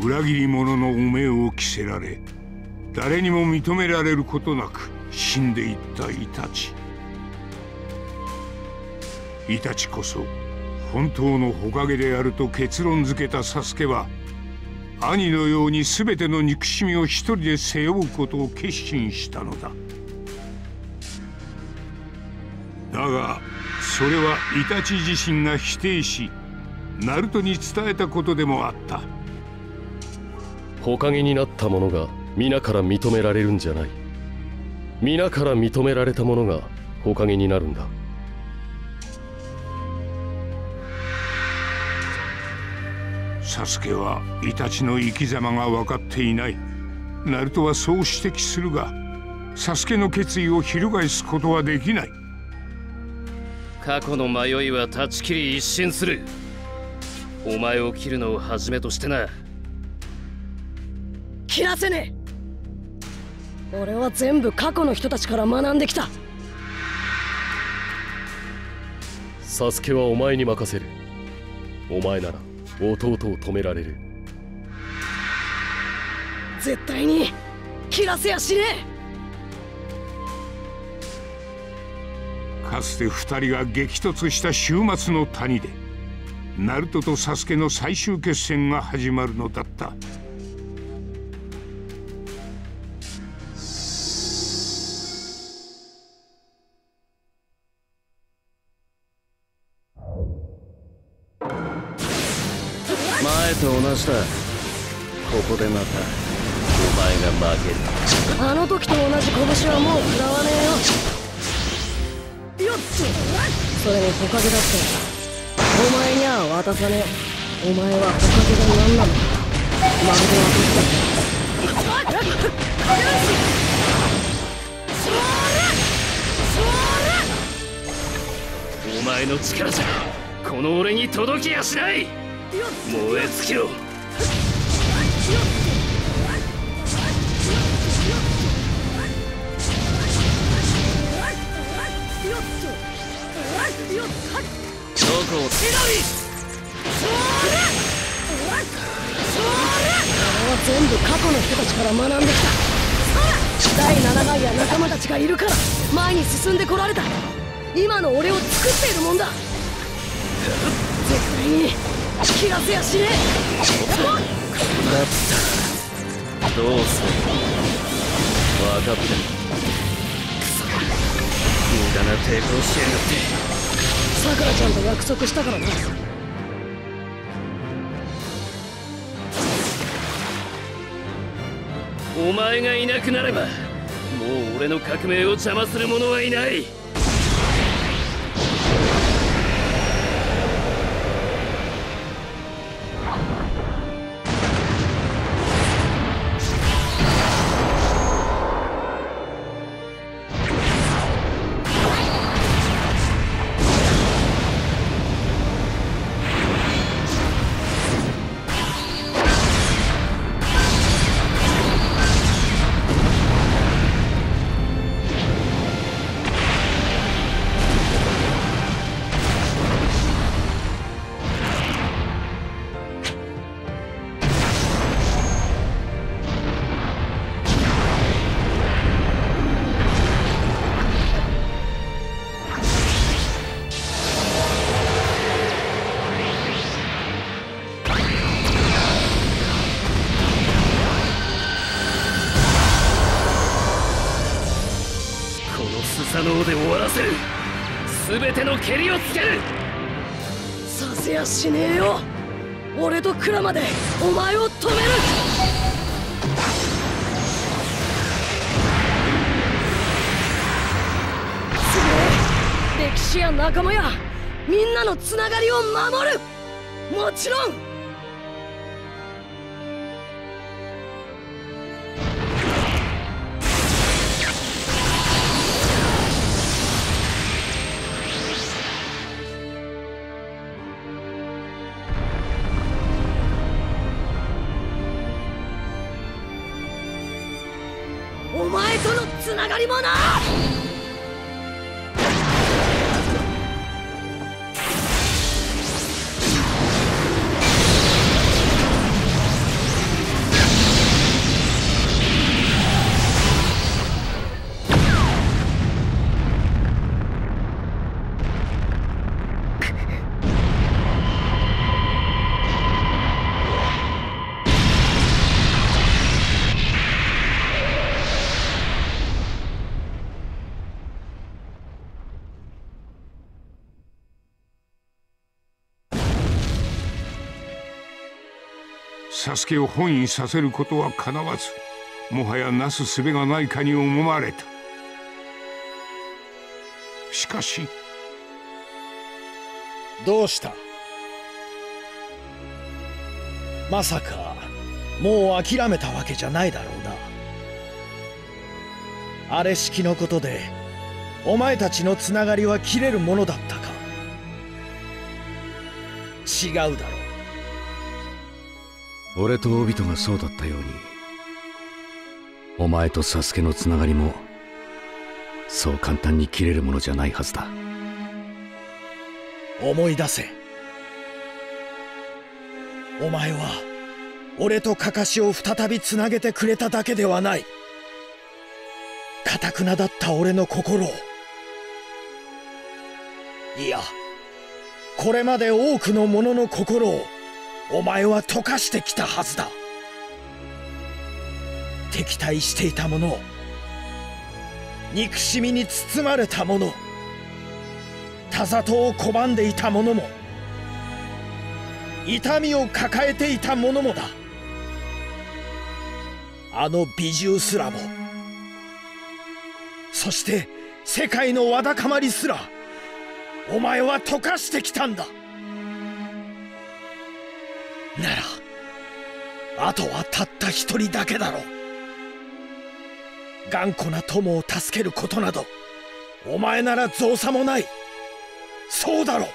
裏切り者の汚名を着せられ、誰にも認められることなく死んでいったイタチ。イタチこそ本当の火影であると結論付けたサスケは、兄のように全ての憎しみを一人で背負うことを決心したのだ。だがそれはイタチ自身が否定し、ナルトに伝えたことでもあった。 火影になった者が皆から認められるんじゃない。皆から認められた者が火影になるんだ。 サスケはイタチの生き様が分かっていない。ナルトはそう指摘するが、サスケの決意を翻すことはできない。 過去の迷いは断ち切り一新する。お前を切るのをはじめとしてな。 切らせねえ。俺は全部過去の人たちから学んできた。 サスケはお前に任せる。お前なら弟を止められる。 絶対に切らせやしねえ。かつて二人が激突した終末の谷で、ナルトとサスケの最終決戦が始まるのだった。 前と同じだ。ここでまたお前が負ける。 あの時と同じ拳はもう食らわねえよ。よっと。それに火影だってお前には渡さねえ。お前は火影が何なのかまるで分かった。 お前の力じゃこの俺に届きやしない。燃え尽きろ。どこを手紙。 俺は全部過去の人たちから学んできた。第7代や仲間たちがいるから前に進んでこられた。今の俺を作っているもんだ。絶対に切らせやしねえ。 だったらどうする。分かった。くそ、無駄な抵抗しやがって。 さくらちゃんと約束したからな。 お前がいなくなればもう俺の革命を邪魔する者はいない。スサノオで終わらせる。全ての蹴りをつける。 させやしねえよ。俺とクラマでお前を止める。すげえ。歴史や仲間やみんなのつながりを守る。もちろん。お前とのつながりもな。 サスケを翻意させることはかなわず、もはやなすすべがないかに思われた。しかし。 どうした？まさかもう諦めたわけじゃないだろうな。あれ式のことでお前たちのつながりは切れるものだったか？違うだろう。 俺とオビトがそうだったように、お前とサスケのつながりもそう簡単に切れるものじゃないはずだ。 思い出せ。お前は俺とカカシを再びつなげてくれただけではない。頑なだった俺の心を、いや、これまで多くの者の心をお前は溶かしてきたはずだ。敵対していた者、憎しみに包まれた者、他里を拒んでいた者も、痛みを抱えていた者もだ。あの美獣すらも、そして世界のわだかまりすらお前は溶かしてきたんだ。ならあとはたった一人だけだろう。頑固な友を助けることなどお前なら造作もない。そうだろ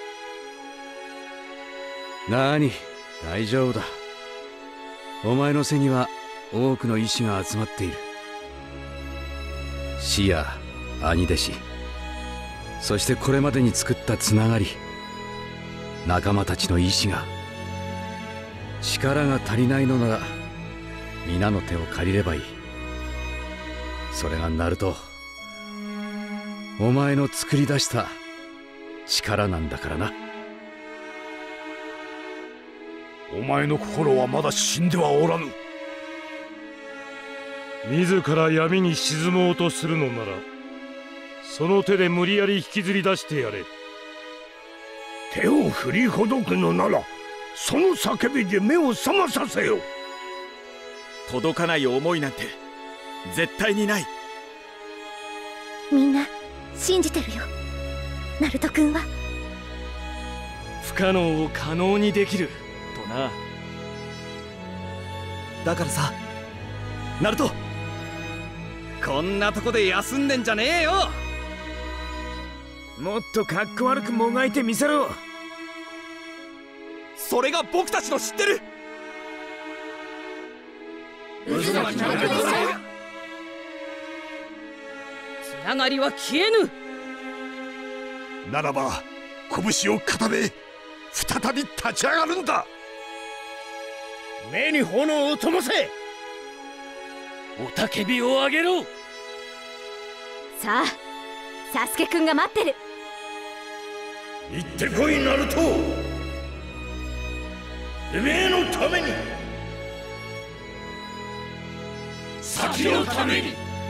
う。 なに、大丈夫だ。お前の背には多くの意志が集まっている。師や兄弟子、そしてこれまでに作ったつながり、仲間たちの意志が、力が足りないのなら皆の手を借りればいい。それがナルト、お前の作り出した力なんだからな。 お前の心はまだ死んではおらぬ。 自ら闇に沈もうとするのなら、その手で無理やり引きずり出してやれ。 手を振りほどくのならその叫びで目を覚まさせよ。 届かない思いなんて絶対にない。 みんな信じてるよ。ナルト君は不可能を可能にできるとな。だからさ、ナルト、こんなとこで休んでんじゃねえよ。 もっとかっこ悪くもがいてみせろ。 それが僕たちの知ってるつながりは消えぬ。 ならば拳を固め再び立ち上がるんだ。目に炎を灯せ。 雄たけびを上げろ。 さあ、サスケくんが待ってる。 行ってこいナルト。てめえのために、先のために、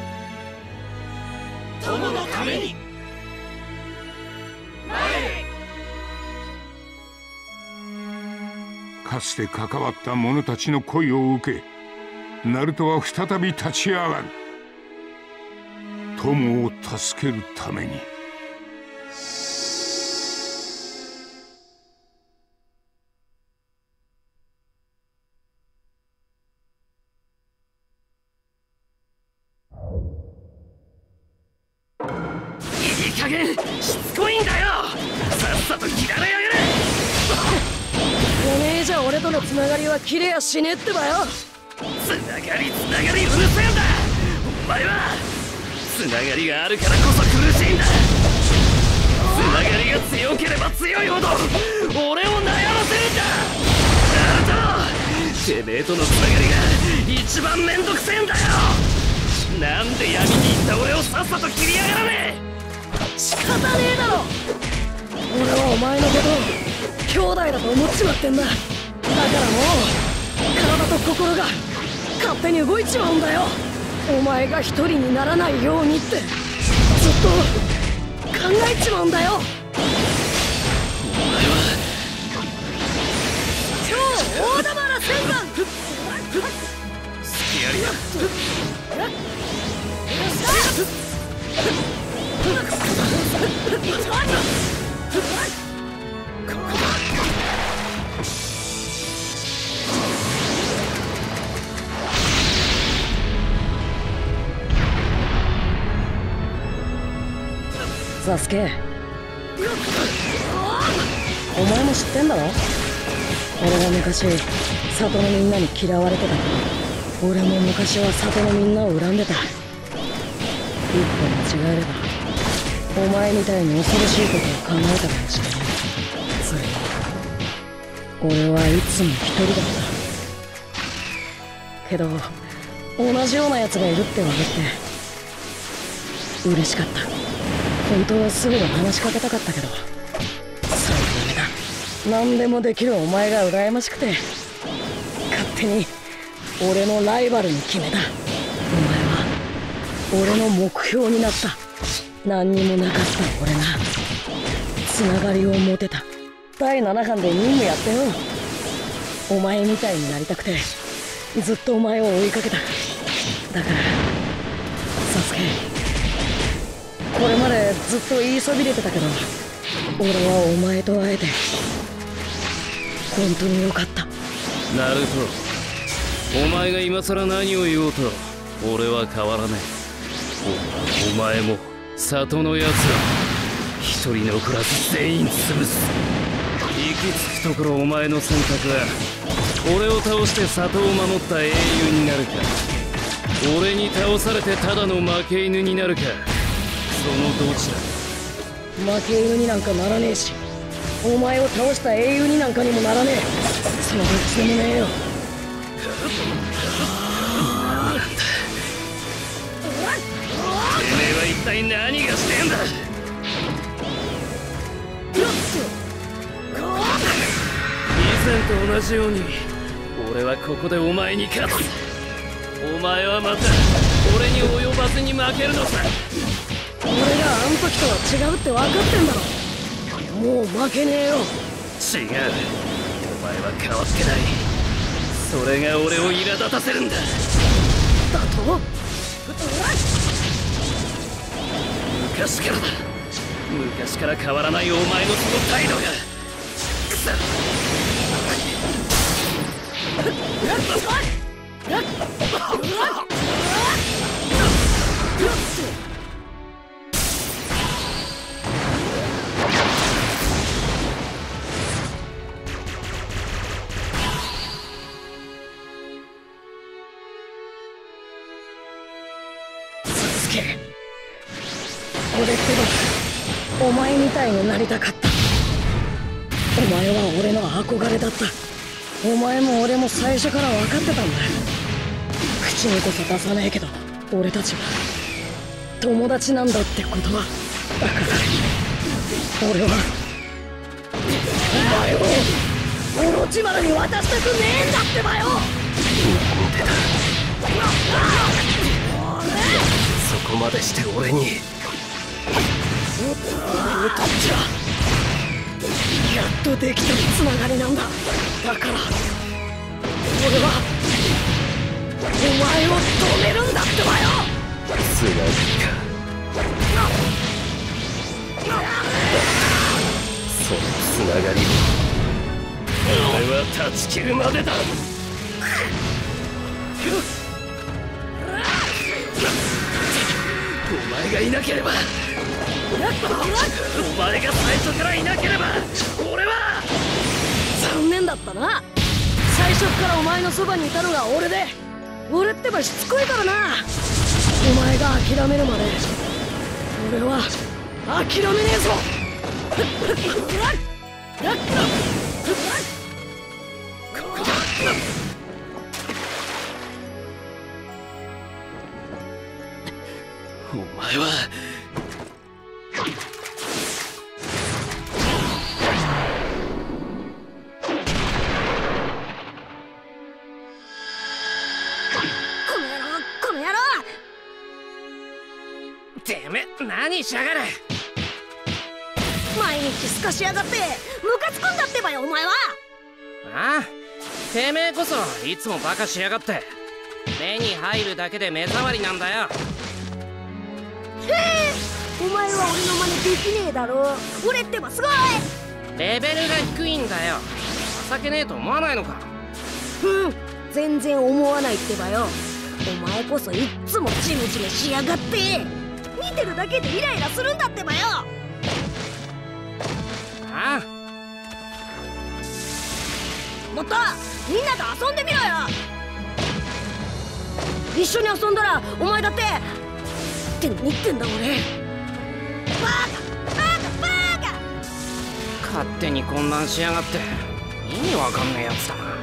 友のために、前へ。 かつて関わった者たちの声を受け、ナルトは再び立ち上がる。友を助けるために。 いい加減しつこいんだよ。さっさと切られやがれ。 おめえじゃ俺とのつながりは切れやしねえってばよ。 つながりうるせえんだ。お前はつながりがあるからこそ苦しいんだ。つながりが強ければ強いほど俺を悩ませるんだ。ナルト、てめえとのつながりが一番めんどくせえんだよ。なんで闇に行った俺をさっさと切りやがらねえ。 仕方ねえだろ。俺はお前のことを兄弟だと思っちまってんだ。だからもう体と心が勝手に動いちまうんだよ。お前が一人にならないようにってずっと考えちまうんだよ。超大玉ら戦艦サスケ、お前も知ってんだろ。俺は昔里のみんなに嫌われてたけど、俺も昔は里のみんなを恨んでた。一歩間違えればお前みたいに恐ろしいことを考えたかもしれない。それに俺はいつも一人だったけど、同じような奴がいるって分かって嬉しかった。本当はすぐに話しかけたかったけど、それはダメだ。何でもできるお前が羨ましくて勝手に俺のライバルに決めた。お前は俺の目標になった。何にもなかった俺がつながりを持てた。第7巻で任務やってよ。お前みたいになりたくてずっとお前を追いかけた。だからサスケ、これまでずっと言いそびれてたけど、俺はお前と会えて本当によかった。 ナルト、お前が今さら何を言おうと俺は変わらない。お前も里のやつら一人残らず全員潰す。行き着くところお前の選択は俺を倒して里を守った英雄になるか、俺に倒されてただの負け犬になるか、そのどちら。 負け犬になんかならねえし、お前を倒した英雄になんかにもならねえ。そのどっちでもねえよ。 てめえは一体何がしてんだ。以前と同じように俺はここでお前に勝つ。お前はまた俺に及ばずに負けるのさ。 俺があん時とは違うって分かってんだろ。もう負けねえよ。 違う、お前は変わってない。それが俺を苛立たせるんだ。 だと昔からだ。昔から変わらないお前のその態度がくそ。 俺ってばお前みたいになりたかった。お前は俺の憧れだった。お前も俺も最初から分かってたんだ。口にこそ出さねえけど、俺たちは友達なんだってことは。だから俺はお前をオロチマルに渡したくねえんだってばよ。 そこまでして俺に。 俺にとってはやっとできたつながりなんだ。だから俺はお前を止めるんだってばよ。 つながりか。そのつながりを俺は断ち切るまでだ。お前がいなければ、お前が最初からいなければ俺は。 残念だったな。最初からお前のそばにいたのが俺で、俺ってばしつこいからな。お前が諦めるまで俺は諦めねえぞ。 お前はこの野郎。 てめえ何しやがる。 毎日すかしやがってムカつくんだってばよお前は。 ああ、てめえこそいつもバカしやがって。 目に入るだけで目障りなんだよ。 お前は俺の真似できねえだろ。俺ってばすごい。 レベルが低いんだよ。情けねえと思わないのか。 全然思わないってばよ。お前こそいっつもジメジメしやがって。見てるだけでイライラするんだってばよ。 ああ、 もっとみんなと遊んでみろよ。一緒に遊んだらお前だって何言ってんだ俺。バカ勝手に混乱しやがって意味わかんねえやつだな。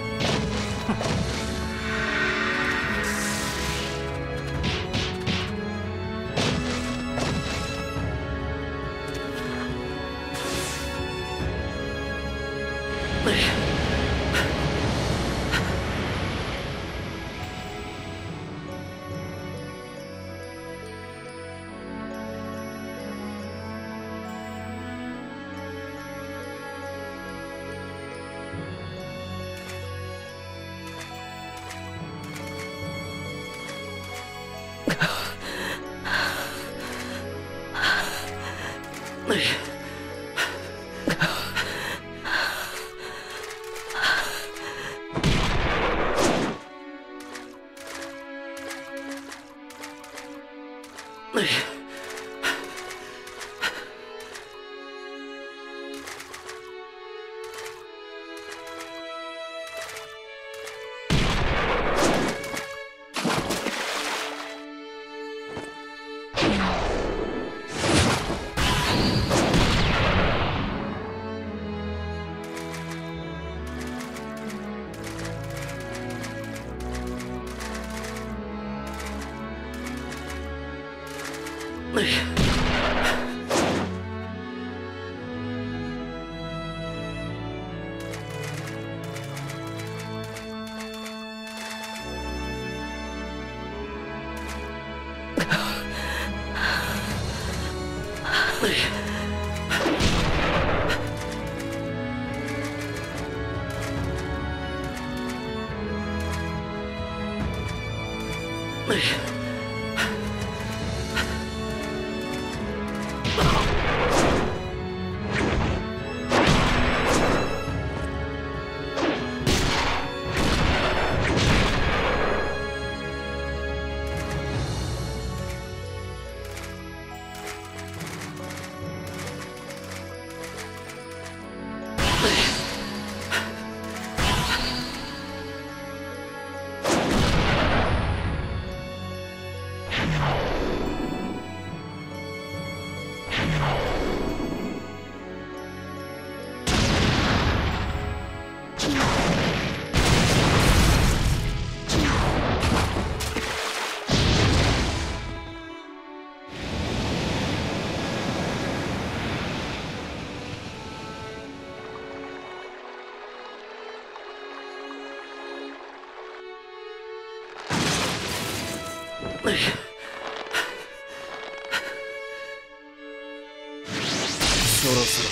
そろそろ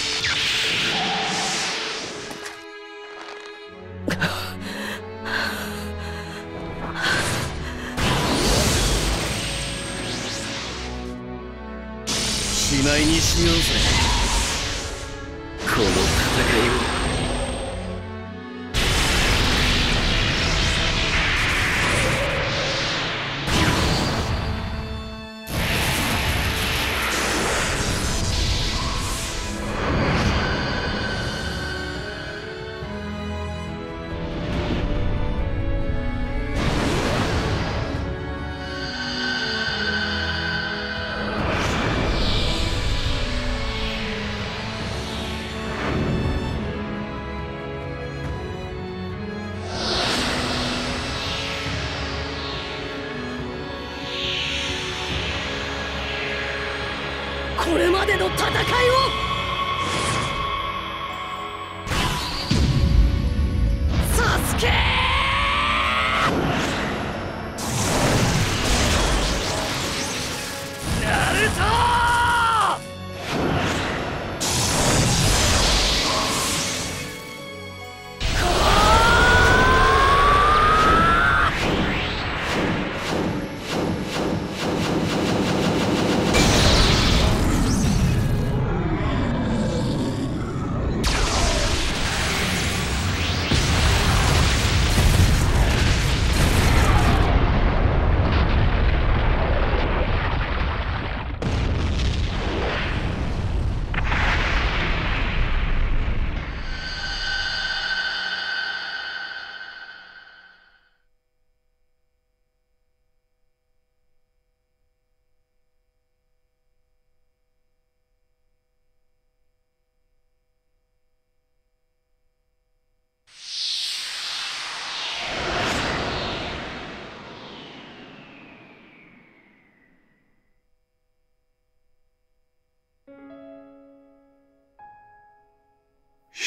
しまいにしようぜ、この戦いを。これまでの戦いをサスケナルト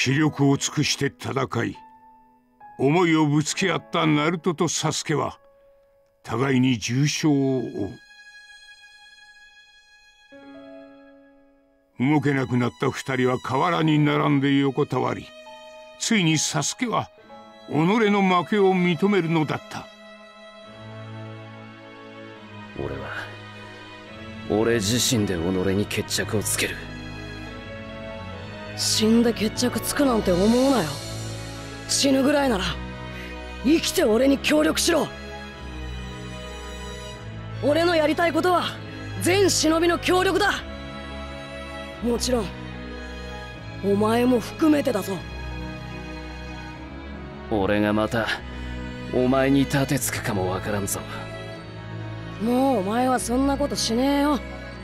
気力を尽くして戦い、思いをぶつけ合ったナルトとサスケは互いに重傷を負う。動けなくなった二人は河原に並んで横たわり、ついにサスケは己の負けを認めるのだった。 俺自身で己に決着をつける。 死んで決着つくなんて思うなよ。死ぬぐらいなら生きて俺に協力しろ。俺のやりたいことは全忍びの協力だ。もちろんお前も含めてだぞ。 俺がまたお前に盾つくかもわからんぞ。 もうお前はそんなことしねえよ。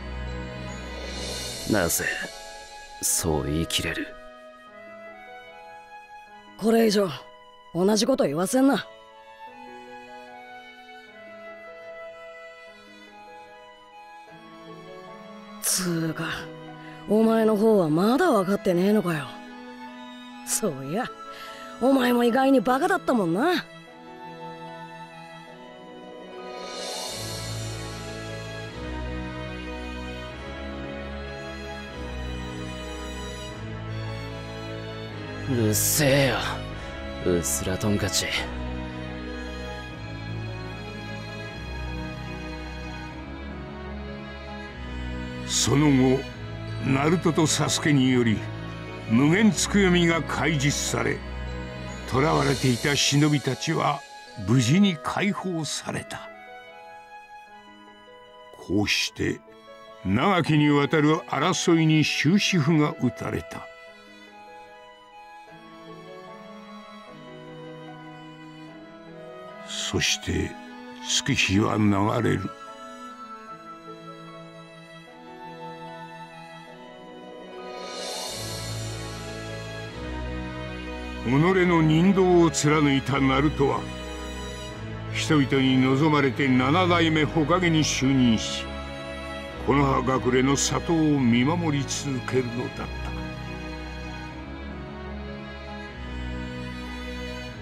なぜそう言い切れる？ これ以上同じこと言わせんな。つうかお前の方はまだ分かってねえのかよ。そういやお前も意外にバカだったもんな。 うるせえよ、うすらトンカチ。 その後ナルトとサスケにより無限つくよみが開示され、囚われていた忍びたちは無事に解放された。こうして長きにわたる争いに終止符が打たれた。そして月日は流れる。己の人道を貫いたナルトは人々に望まれて7代目火影に就任し、木の葉隠れの里を見守り続けるのだった。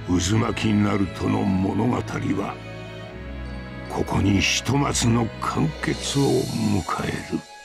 渦巻きナルトの物語はここにひとまずの完結を迎える。